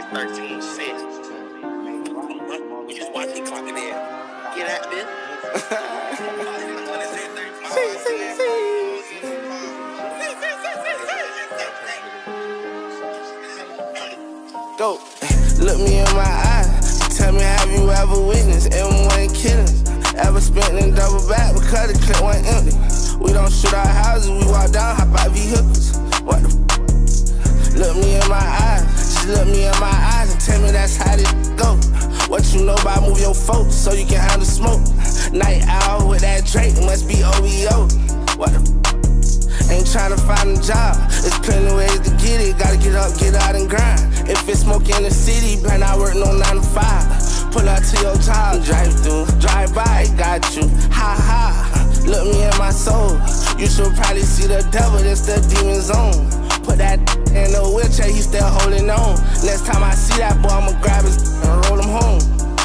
it's 13-6. We just watch it clocking in. Get that, bitch. Go. Look me in my eyes. Tell me, have you ever witnessed M1 killings? Ever spent in double back because the clip went empty? We don't shoot our houses, we walk down, hop out vehicles. What the f? Look me in my eyes. Just look me in my eyes and tell me that's how this go. What you know about move your folks so you can handle smoke? Night owl with that Drake, must be OVO. What the f? Ain't tryna find a job, there's plenty of ways to get it. Gotta get up, get out and grind. If it's smoke in the city, better not work no 9 to 5. Pull out to your job, drive through, drive by, got you. Ha ha, look me in my soul. You should probably see the devil, that's the demon zone. Put that in the wheelchair, he still holding on. Next time I see that boy, I'ma grab his and roll him home.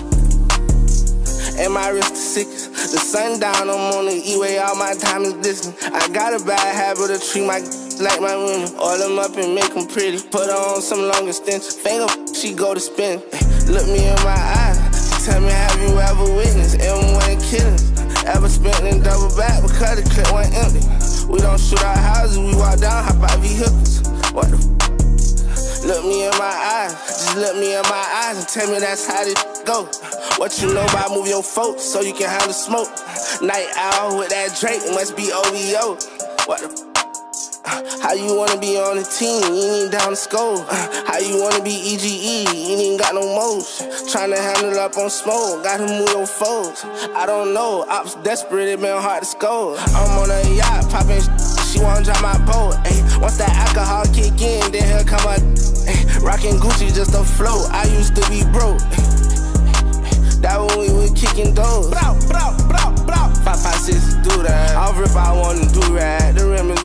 And my wrist is sick. The sun down, I'm on the E-way, all my time is distant. I got a bad habit of treat my like my women. Oil them up and make them pretty. Put her on some long extension. Finger, she go to spin. Look me in my eyes. Tell me, have you ever witnessed M1 killings? Ever spent in double back because the clip went empty? We don't shoot our houses, we walk down, hop out vehicles. What the f? Look me in my eyes. Just look me in my eyes and tell me that's how this go. What you know about move your folks so you can handle smoke? Night owl with that Drake, must be OVO. What the f? How you wanna be on the team, you ain't down to score. How you wanna be EGE, you ain't got no motion. Tryna handle up on smoke, gotta move your foes. I don't know, ops desperate, it been hard to score. I'm on a yacht, poppin' she wanna drive my boat. Ay, once that alcohol kick in, then here come a rockin' Gucci just a float. I used to be broke. That when we were kicking doors. 5, 5, 6 do that. I'll rip, I wanna do that. The rim is